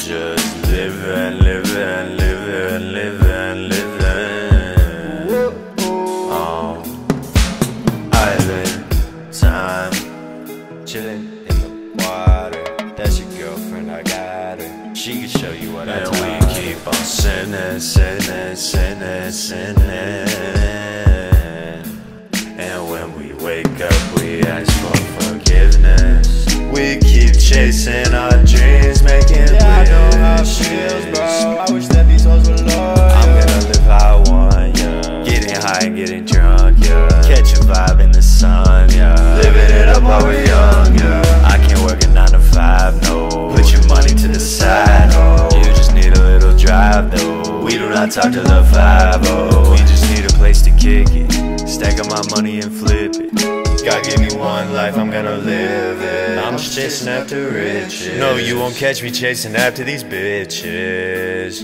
just living, living, living, living, living. Island time, chillin' in the water. That's your girlfriend, I got her. She can show you what I taught her. And we keep on sinning, sinning, sinning, sinning. And when we wake up, we ask for forgiveness. We keep chasing our dreams, making wishes. I know how it feels, bro. I wish that these hoes were loyal. I'm gonna live how I want, yeah. Getting high and getting drunk, yeah. Catch a vibe in the sun, yeah. Living it up while we're young, yeah. I can't work a 9 to 5, no. Put your money to the side, oh. You just need a little drive, though. We do not talk to the 5-0. We just need a place to kick it. Stack up my money and flip it. God give me one life, I'm gonna live it. I'm just chasing after riches. No, you won't catch me chasing after these bitches.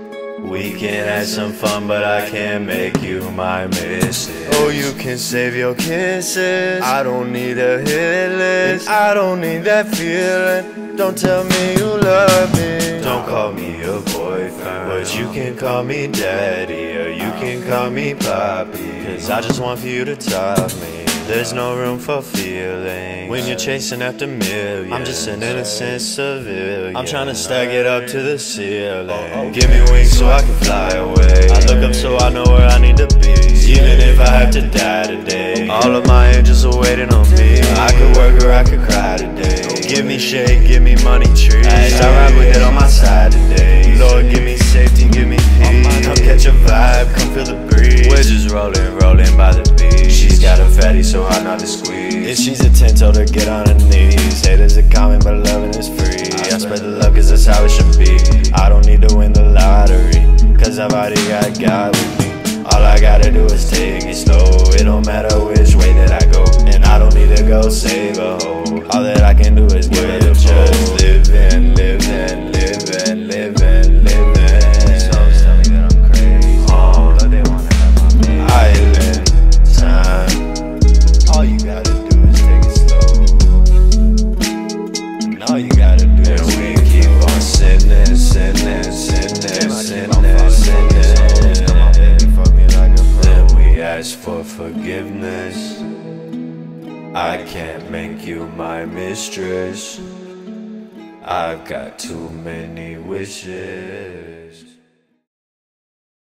We can have some fun, but I can't make you my missus. Oh, you can save your kisses. I don't need a hit list. I don't need that feeling. Don't tell me you love me. Don't call me a boyfriend, but you can call me daddy, or you can call me papi. Cause I just want for you to top me. There's no room for feeling when you're chasing after millions. I'm just an innocent civilian. I'm trying to stack it up to the ceiling. Give me wings so I can fly away. I look up so I know where I need to be. Even if I have to die today, all of my angels are waiting on me. I could work or I could cry today. Give me shade, give me money trees. I ride with it on my side today. Lord, give me safety, give me peace. Come catch a vibe, come feel the breeze. We're just rolling, rolling by the beach. She's got a fatty, so hard not to squeeze. If she's a 10, told her get on her knees. Haters are common, but loving is free. I spread the love cause that's how it should be. I don't need to win the lottery, cause I've already got God with me. All I gotta do is take it slow. It don't matter which way that I go, and I don't need to go save a hoe. All that I can do is give it a just living, living, living, living, living. Some tell me that I'm crazy, but they wanna have my name. Island time. All you gotta do is take it slow. And all you gotta do is we keep on sinning, sinning, sinning, sinning, sinning. Ask for forgiveness. I can't make you my mistress. I've got too many wishes.